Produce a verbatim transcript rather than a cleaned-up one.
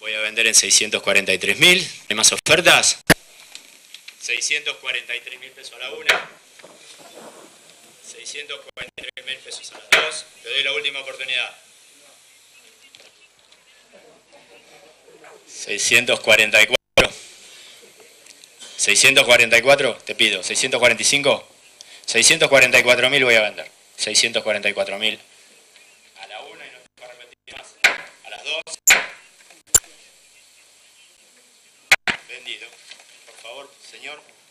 Voy a vender en seiscientos cuarenta y tres mil. ¿Hay más ofertas? seiscientos cuarenta y tres mil pesos a la una. seiscientos cuarenta y tres mil pesos a las dos. Te doy la última oportunidad. seiscientos cuarenta y cuatro. seiscientos cuarenta y cuatro, te pido. seiscientos cuarenta y cinco. seiscientos cuarenta y cuatro mil voy a vender. seiscientos cuarenta y cuatro mil. A la una y no te voy a repetir más. A las dos. Vendido. Por favor, señor.